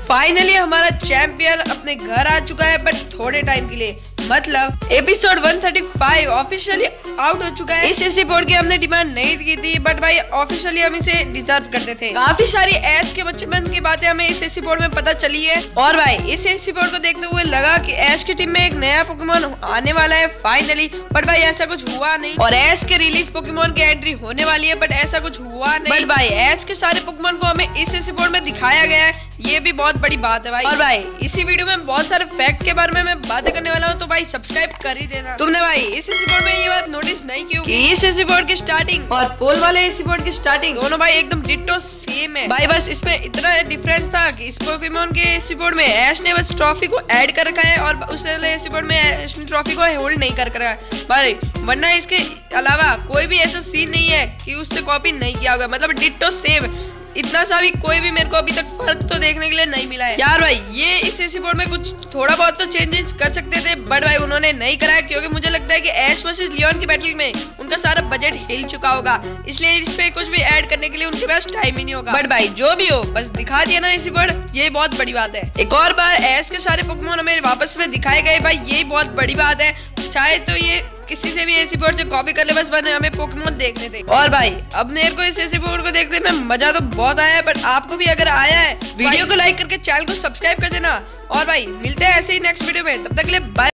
Finally हमारा champion अपने घर आ चुका है, बट थोड़े टाइम के लिए, मतलब एपिसोड 135 ऑफिशियली आउट हो चुका है। इस एसी बोर्ड की हमने डिमांड नहीं की थी, बट भाई ऑफिशियली हम इसे डिजर्व करते थे। काफी सारी ऐश के बच्चेपन की बातें हमें इस एसी बोर्ड में पता चली है, और भाई इस एसी बोर्ड को देखते हुए लगा कि ऐश की टीम में एक नया पोकेमोन आने वाला है फाइनली, बट भाई ऐसा कुछ हुआ नहीं। और ऐश के रिलीज पोकेमोन की एंट्री होने वाली है, बट ऐसा कुछ हुआ नहीं। बट भाई ऐश के सारे पोकेमोन को हमें इस एसी बोर्ड में दिखाया गया है, ये भी बहुत बड़ी बात है भाई। और भाई इसी वीडियो में बहुत सारे फैक्ट के बारे में मैं बातें करने वाला हूँ, तो भाई सब्सक्राइब कर ही देना। तुमने भाई इस एसी बोर्ड में ये बात नोटिस नहीं की होगी, इस एसी बोर्ड की स्टार्टिंग और पोल वाले एसी बोर्ड की स्टार्टिंग दोनों भाई एकदम डिट्टो सेम है भाई। बस इसमें इतना डिफरेंस था कि इस पोकेमोन के एसी बोर्ड में ऐश ने बस ट्रॉफी को ऐड कर रखा है, और उस एसी बोर्ड में ऐश ने ट्रॉफी को होल्ड नहीं कर रखा है भाई। वरना इसके अलावा कोई भी ऐसा सीन नहीं है कि उससे कॉपी नहीं किया होगा, मतलब डिट्टो सेम। इतना सा भी कोई भी मेरे को अभी तक फर्क तो देखने के लिए नहीं मिला है यार। भाई ये इस एसी बोर्ड में कुछ थोड़ा बहुत तो चेंजेस कर सकते थे, बट भाई उन्होंने नहीं कराया, क्योंकि मुझे लगता है कि ऐश वर्सेस लियोन की बैटल में उनका सारा बजट हिल चुका होगा, इसलिए इस पे कुछ भी ऐड करने के लिए उनके पास टाइम ही नहीं होगा। बट भाई जो भी हो, बस दिखा दिया ना एसी बोर्ड, ये बहुत बड़ी बात है। एक और बार ऐश के सारे पोकेमोन हमें वापस में दिखाए गए भाई, ये बहुत बड़ी बात है। शायद तो ये किसी से भी एसी बोर्ड से कॉपी कर ले, बस बने हमें पोकेमोन देखने थे। और भाई अब मेरे को इस एसी बोर्ड को देखने में मजा तो बहुत आया है, बट आपको भी अगर आया है वीडियो को लाइक करके चैनल को सब्सक्राइब कर देना। और भाई मिलते हैं ऐसे ही नेक्स्ट वीडियो में, तब तक के लिए बाय।